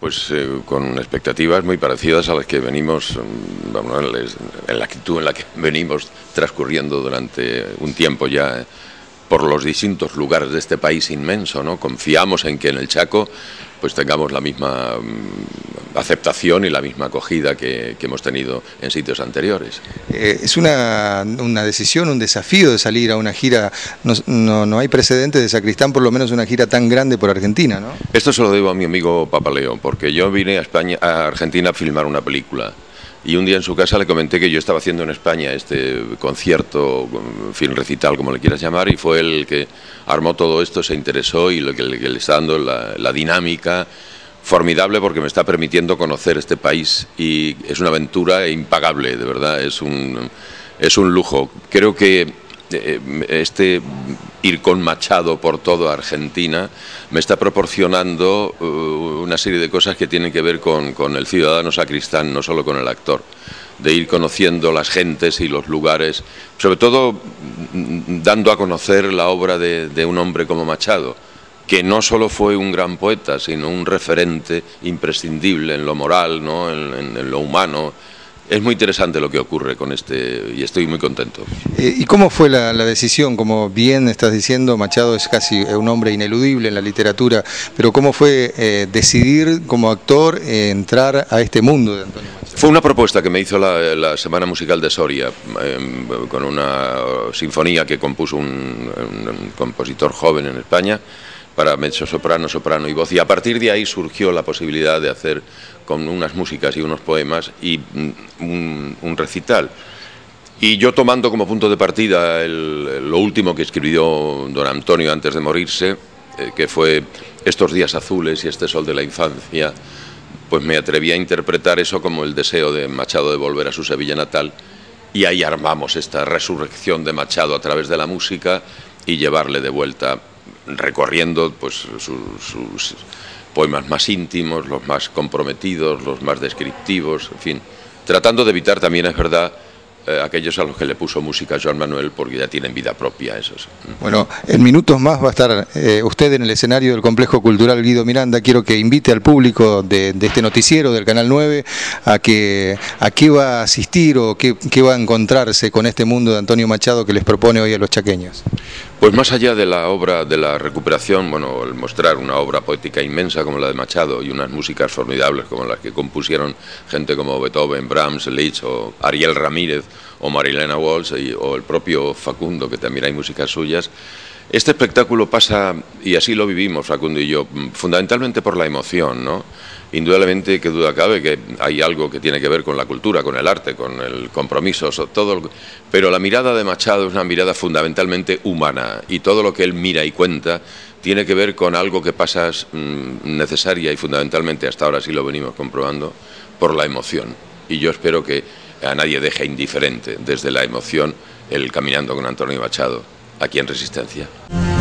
Pues con expectativas muy parecidas a las que venimos, en la actitud en la que venimos transcurriendo durante un tiempo ya por los distintos lugares de este país inmenso, ¿no? Confiamos en que en el Chaco pues tengamos la misma aceptación y la misma acogida que hemos tenido en sitios anteriores. Es una decisión, un desafío de salir a una gira. No hay precedentes de Sacristán, por lo menos una gira tan grande por Argentina, ¿no? Esto se lo debo a mi amigo Papaleo, porque yo vine a Argentina a filmar una película. Y un día en su casa le comenté que yo estaba haciendo en España este concierto, film recital, como le quieras llamar, y fue el que armó todo esto, se interesó y lo que le está dando la dinámica formidable, porque me está permitiendo conocer este país y es una aventura impagable, de verdad, es un lujo. Creo que ir con Machado por toda Argentina me está proporcionando una serie de cosas que tienen que ver con el ciudadano sacristán, no solo con el actor, de ir conociendo las gentes y los lugares, sobre todo dando a conocer la obra de un hombre como Machado, que no solo fue un gran poeta, sino un referente imprescindible en lo moral, ¿no? en lo humano. Es muy interesante lo que ocurre con y estoy muy contento. ¿Y cómo fue la decisión? Como bien estás diciendo, Machado es casi un hombre ineludible en la literatura, pero ¿cómo fue decidir como actor entrar a este mundo de Antonio Machado? Fue una propuesta que me hizo la Semana Musical de Soria, con una sinfonía que compuso un compositor joven en España, para mezzosoprano, soprano y voz, y a partir de ahí surgió la posibilidad de hacer con unas músicas y unos poemas y un recital. Y yo, tomando como punto de partida lo último que escribió don Antonio antes de morirse, que fue Estos días azules y este sol de la infancia, pues me atreví a interpretar eso como el deseo de Machado de volver a su Sevilla natal, y ahí armamos esta resurrección de Machado a través de la música y llevarle de vuelta, recorriendo pues sus poemas más íntimos, los más comprometidos, los más descriptivos, en fin, tratando de evitar también, es verdad, aquellos a los que le puso música Joan Manuel, porque ya tienen vida propia esos. Bueno, en minutos más va a estar usted en el escenario del Complejo Cultural Guido Miranda. Quiero que invite al público de este noticiero del Canal 9 a qué va a asistir o qué va a encontrarse con este mundo de Antonio Machado que les propone hoy a los chaqueños. Pues más allá de la obra, de la recuperación, bueno, el mostrar una obra poética inmensa como la de Machado y unas músicas formidables como las que compusieron gente como Beethoven, Brahms, Liszt o Ariel Ramírez o Marilena Walsh o el propio Facundo, que también hay músicas suyas. Este espectáculo pasa, y así lo vivimos Facundo y yo, fundamentalmente por la emoción, ¿no? Indudablemente, que duda cabe que hay algo que tiene que ver con la cultura, con el arte, con el compromiso, todo, pero la mirada de Machado es una mirada fundamentalmente humana, y todo lo que él mira y cuenta tiene que ver con algo que pasa necesaria y fundamentalmente, hasta ahora sí lo venimos comprobando, por la emoción. Y yo espero que a nadie deje indiferente desde la emoción el Caminando con Antonio Machado, aquí en Resistencia.